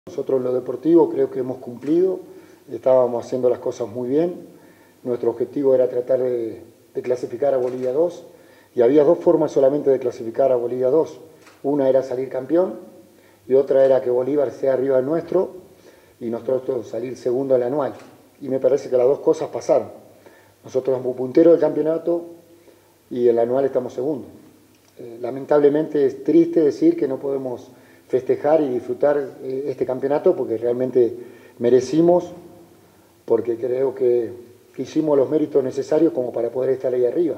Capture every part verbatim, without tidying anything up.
Nosotros en lo deportivo creo que hemos cumplido, estábamos haciendo las cosas muy bien, nuestro objetivo era tratar de, de clasificar a Bolivia dos y había dos formas solamente de clasificar a Bolivia dos, una era salir campeón y otra era que Bolívar sea arriba del nuestro y nosotros salir segundo al anual, y me parece que las dos cosas pasaron. Nosotros somos punteros del campeonato y el anual estamos segundo. Eh, lamentablemente es triste decir que no podemos festejar y disfrutar este campeonato porque realmente merecimos, porque creo que hicimos los méritos necesarios como para poder estar ahí arriba.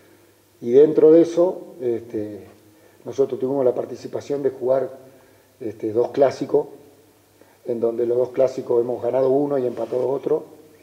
Y dentro de eso, este, nosotros tuvimos la participación de jugar este, dos clásicos, en donde los dos clásicos hemos ganado uno y empatado otro,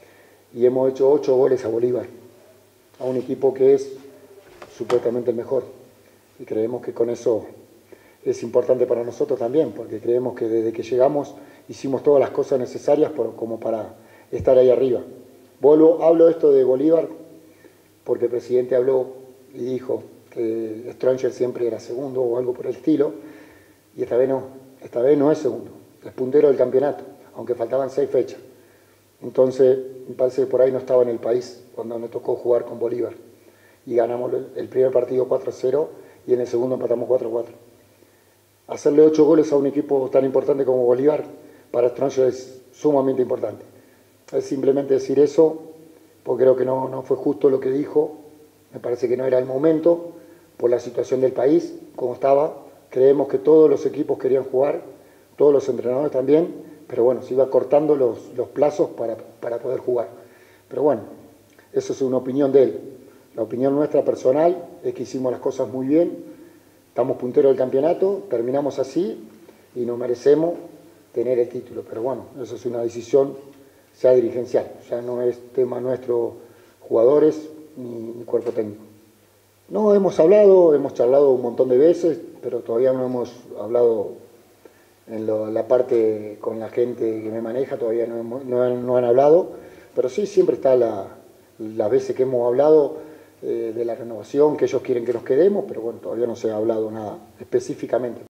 y hemos hecho ocho goles a Bolívar, a un equipo que es supuestamente el mejor. Y creemos que con eso es importante para nosotros también, porque creemos que desde que llegamos hicimos todas las cosas necesarias por, como para estar ahí arriba. Vuelvo, hablo esto de Bolívar porque el presidente habló y dijo que Stronger siempre era segundo o algo por el estilo, y esta vez no, esta vez no es segundo, es puntero del campeonato, aunque faltaban seis fechas. Entonces, me parece que por ahí no estaba en el país cuando nos tocó jugar con Bolívar. Y ganamos el primer partido cuatro a cero y en el segundo empatamos cuatro a cuatro. Hacerle ocho goles a un equipo tan importante como Bolívar para Stronger es sumamente importante. Es simplemente decir eso, porque creo que no, no fue justo lo que dijo. Me parece que no era el momento por la situación del país, como estaba. Creemos que todos los equipos querían jugar, todos los entrenadores también, pero bueno, se iba cortando los, los plazos para, para poder jugar. Pero bueno, eso es una opinión de él. La opinión nuestra personal es que hicimos las cosas muy bien. Estamos punteros del campeonato, terminamos así y nos merecemos tener el título. Pero bueno, eso es una decisión ya dirigencial, ya no es tema nuestro jugadores ni, ni cuerpo técnico. No, hemos hablado, hemos charlado un montón de veces, pero todavía no hemos hablado en lo, la parte con la gente que me maneja, todavía no, hemos, no, han, no han hablado, pero sí siempre está la, las veces que hemos hablado de la renovación, que ellos quieren que nos quedemos, pero bueno, todavía no se ha hablado nada específicamente.